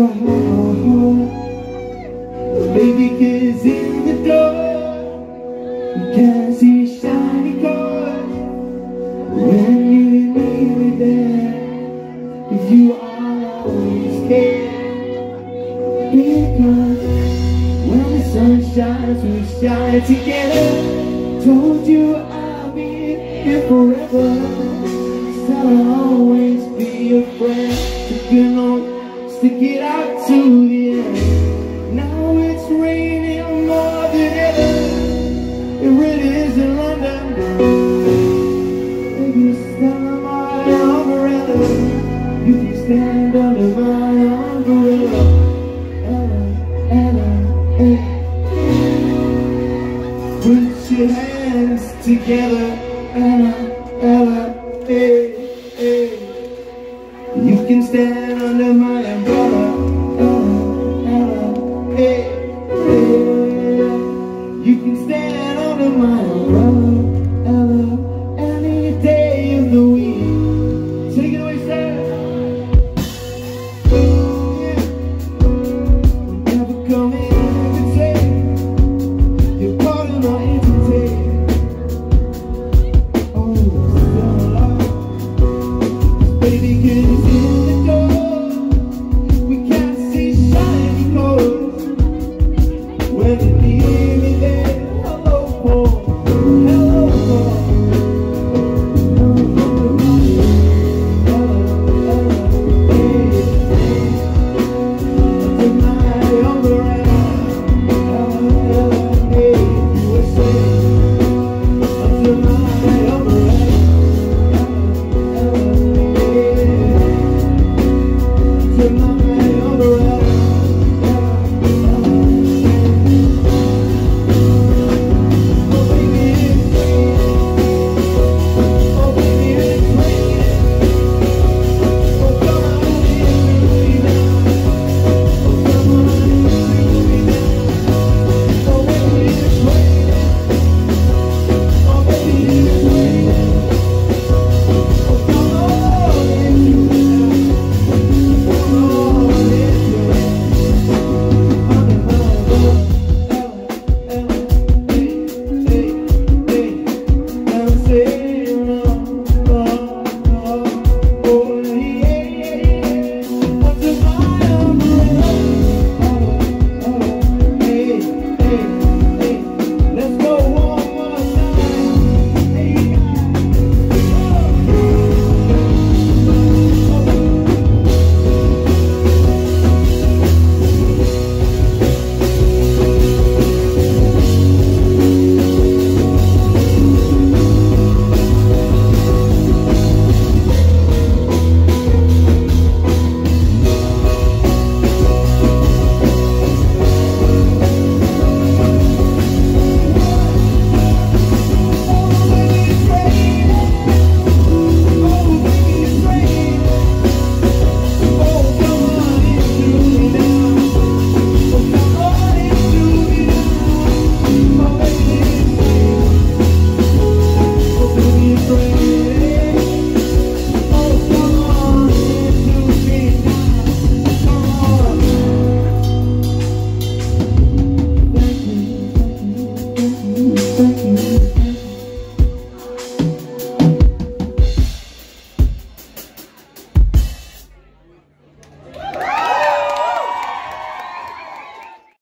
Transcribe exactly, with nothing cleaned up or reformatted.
Baby, cause in the door you can see shiny cars. When you need me there, if you are always care. Because when the sun shines, we shine together. Told you I'll be here forever. Said I'll always be your friend. So you know, stick it out to the end. Now it's raining more than ever. It really is in London. Baby, stand under my umbrella. You can stand under my umbrella. Ella, Ella, eh. Put your hands together. Ella, Ella, eh, eh. You can stand under my umbrella. Ella, Ella, eh, eh. You can stand under my umbrella, Ella, any day of the week. Take it away, sir. Yeah. Never coming